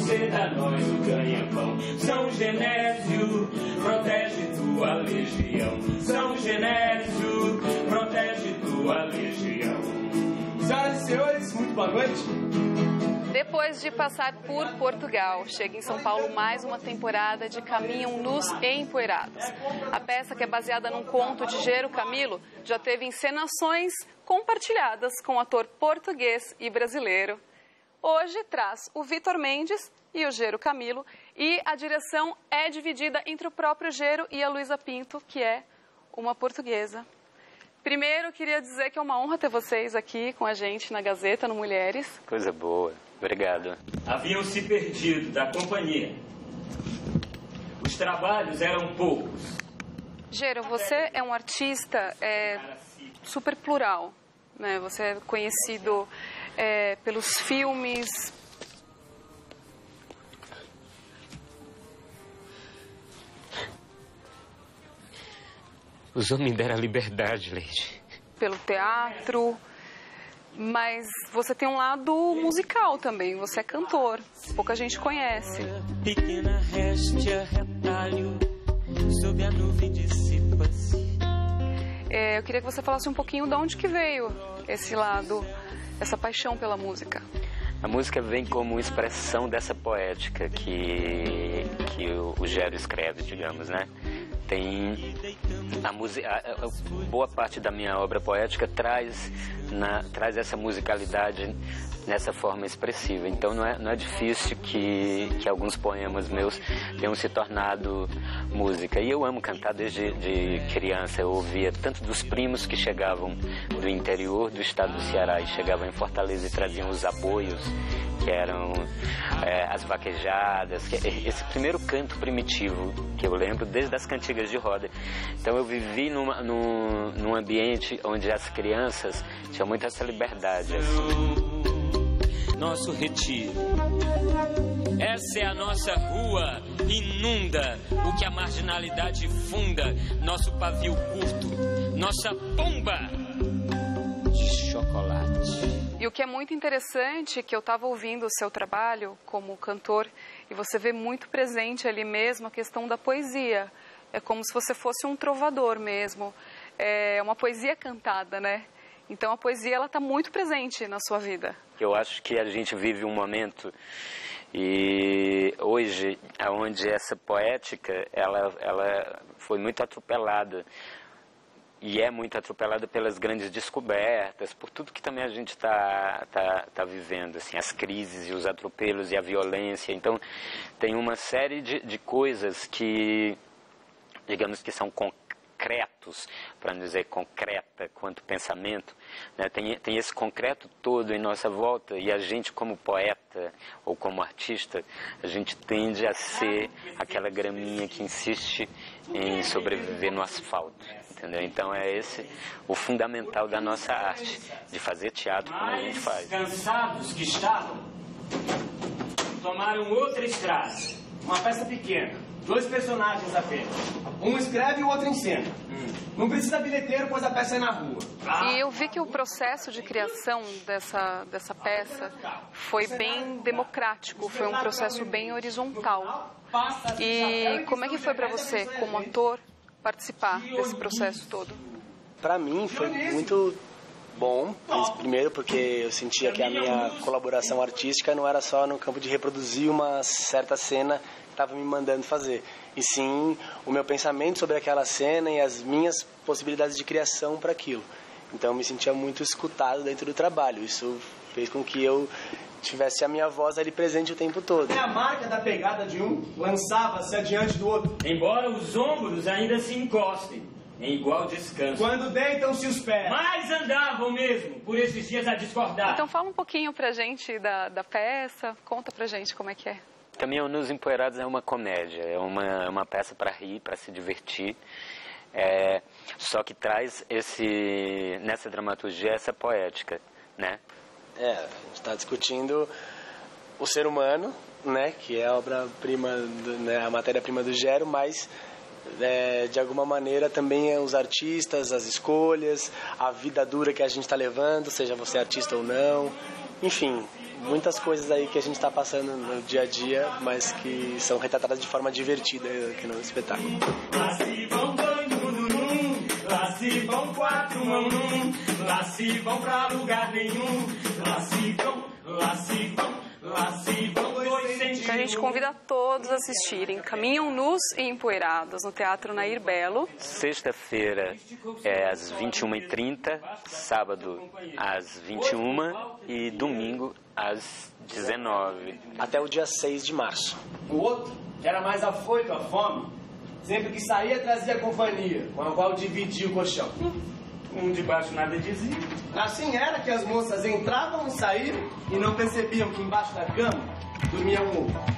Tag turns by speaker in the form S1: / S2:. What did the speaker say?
S1: você dá nós o ganha-pão. São Genésio, protege tua legião. São Genésio, protege tua legião.
S2: Senhoras e senhores, muito boa noite.
S3: Depois de passar por Portugal, chega em São Paulo mais uma temporada de Caminham Nus Empoeirados. A peça, que é baseada num conto de Gero Camilo, já teve encenações compartilhadas com o ator português e brasileiro. Hoje traz o Vitor Mendes e o Gero Camilo, e a direção é dividida entre o próprio Gero e a Luísa Pinto, que é uma portuguesa. Primeiro, queria dizer que é uma honra ter vocês aqui com a gente na Gazeta, no Mulheres.
S4: Coisa boa. Obrigado.
S1: Haviam se perdido da companhia. Os trabalhos eram poucos.
S3: Gero, você é um artista super plural, né? Você é conhecido pelos filmes.
S4: Os homens deram a liberdade, Leide.
S3: Pelo teatro, mas você tem um lado musical também, você é cantor, pouca gente conhece.
S1: Pequena réstia, retalho, sob a nuvem dissipa-se.
S3: Eu queria que você falasse um pouquinho de onde que veio esse lado, essa paixão pela música.
S4: A música vem como expressão dessa poética que o Gero escreve, digamos, né? Tem a música, boa parte da minha obra poética traz essa musicalidade nessa forma expressiva. Então não é difícil que alguns poemas meus tenham se tornado música. E eu amo cantar desde criança. Eu ouvia tanto dos primos que chegavam do interior do estado do Ceará e chegavam em Fortaleza e traziam os aboios, que eram as vaquejadas, esse primeiro canto primitivo que eu lembro desde as cantigas de roda. Então eu vivi num ambiente onde as crianças tinham muita essa liberdade. Assim.
S1: Nosso retiro. Essa é a nossa rua, inunda o que a marginalidade funda, nosso pavio curto, nossa bomba de chocolate.
S3: E o que é muito interessante, que eu estava ouvindo o seu trabalho como cantor, e você vê muito presente ali mesmo a questão da poesia. É como se você fosse um trovador mesmo. É uma poesia cantada, né? Então a poesia, ela está muito presente na sua vida.
S4: Eu acho que a gente vive um momento, e hoje, onde essa poética, ela foi muito atropelada. E é muito atropelada pelas grandes descobertas, por tudo que também a gente está vivendo, assim, as crises e os atropelos e a violência. Então, tem uma série de coisas que, digamos que são concretos, para não dizer concreta quanto pensamento, né? Tem esse concreto todo em nossa volta, e a gente, como poeta ou como artista, a gente tende a ser aquela graminha que insiste em sobreviver no asfalto. Entendeu? Então é esse o fundamental da nossa arte, de fazer teatro como a gente faz.
S1: Cansados que estavam, tomaram outra estrada, uma peça pequena, 2 personagens apenas.
S2: Um escreve e o outro encena. Não precisa bilheteiro, pois a peça é na rua.
S3: E eu vi que o processo de criação dessa peça foi bem democrático, foi um processo bem horizontal. E como é que foi para você, como ator, participar desse processo todo?
S5: Para mim foi muito bom, primeiro porque eu sentia que a minha colaboração artística não era só no campo de reproduzir uma certa cena que estava me mandando fazer, e sim o meu pensamento sobre aquela cena e as minhas possibilidades de criação para aquilo. Então eu me sentia muito escutado dentro do trabalho. Isso fez com que eu tivesse a minha voz ali presente o tempo todo.
S2: É a marca da pegada de um, lançava-se adiante do outro.
S1: Embora os ombros ainda se encostem, em igual descanso.
S2: Quando deitam-se os pés.
S1: Mas andavam mesmo, por esses dias a discordar.
S3: Então fala um pouquinho pra gente da peça, conta pra gente como é que é.
S4: Caminham Nus Empoeirados é uma comédia, é uma peça para rir, para se divertir. Só que traz nessa dramaturgia essa poética, né?
S5: A gente está discutindo o ser humano, né, que é a obra-prima, né, a matéria-prima do Gero, mas de alguma maneira também os artistas, as escolhas, a vida dura que a gente está levando, seja você artista ou não, enfim, muitas coisas aí que a gente está passando no dia a dia, mas que são retratadas de forma divertida aqui no espetáculo.
S1: Lá se vão dois no, lá se vão quatro mão num, lá se vão pra lugar nenhum, lá se vão, lá se vão, lá se vão dois sem.
S3: Que a gente convida todos a assistirem Caminham Nus e Empoeirados no Teatro Nair Belo.
S4: Sexta-feira é às 21h30, sábado às 21h e domingo às 19h.
S5: Até o dia 6 de março.
S2: O outro, que era mais afoito à fome, sempre que saía trazia companhia, com a qual dividia o colchão.
S1: Debaixo nada dizia.
S2: Assim era que as moças entravam e saíam e não percebiam que embaixo da cama dormia um outro.